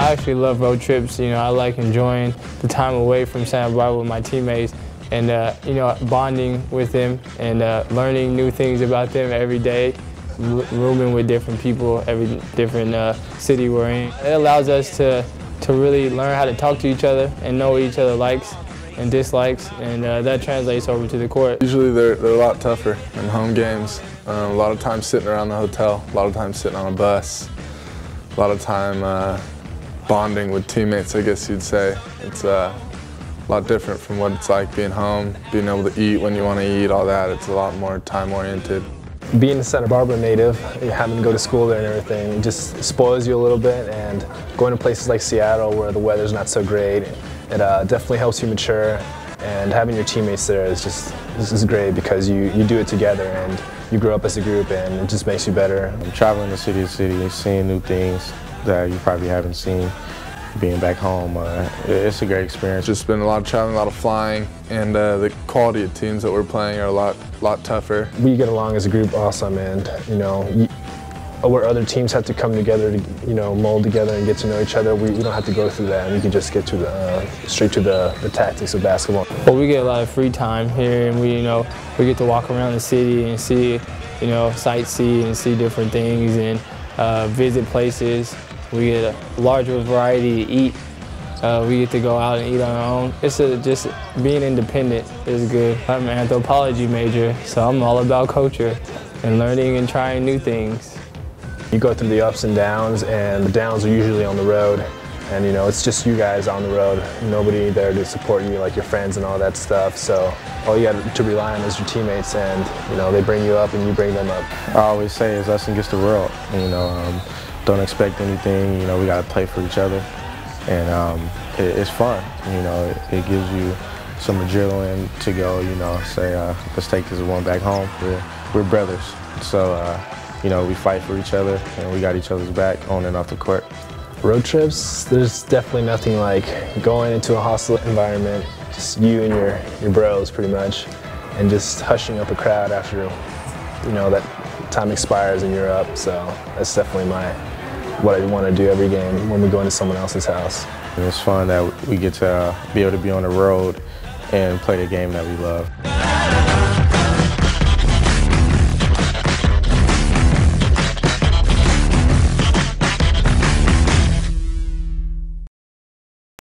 I actually love road trips. You know, I like enjoying the time away from Santa Barbara with my teammates and, you know, bonding with them and learning new things about them every day, rooming with different people, every different city we're in. It allows us to really learn how to talk to each other and know what each other likes and dislikes, and that translates over to the court. Usually they're a lot tougher in home games. A lot of times sitting around the hotel, a lot of times sitting on a bus, a lot of time bonding with teammates, I guess you'd say. It's a lot different from what it's like being home, being able to eat when you want to eat, all that. It's a lot more time-oriented. Being a Santa Barbara native, having to go to school there and everything, it just spoils you a little bit, and going to places like Seattle where the weather's not so great, it definitely helps you mature, and having your teammates there is great because you do it together and you grow up as a group and it just makes you better. Traveling to city, seeing new things that you probably haven't seen, being back home, it's a great experience. Just been a lot of traveling, a lot of flying, and the quality of teams that we're playing are a lot tougher. We get along as a group awesome, and you know, where other teams have to come together to, you know, mold together and get to know each other, we don't have to go through that, and we can just get to straight to the tactics of basketball. Well, we get a lot of free time here, and we get to walk around the city and see, you know, sightsee and see different things and visit places. We get a larger variety to eat. We get to go out and eat on our own. Just being independent is good. I'm an anthropology major, so I'm all about culture and learning and trying new things. You go through the ups and the downs are usually on the road. And you know, it's just you guys on the road. Nobody there to support you, like your friends and all that stuff. So all you got to rely on is your teammates, and you know, they bring you up and you bring them up. I always say it's us against the world. You know, don't expect anything. You know, we got to play for each other, and it's fun. You know, it gives you some adrenaline to go. You know, say let's take this one back home. We're brothers, so you know, we fight for each other and we got each other's back on and off the court. Road trips, there's definitely nothing like going into a hostile environment, just you and your bros pretty much, and just hushing up a crowd after, you know, that time expires and you're up. So that's definitely what I want to do every game when we go into someone else's house. And it's fun that we get to be able to be on the road and play the game that we love.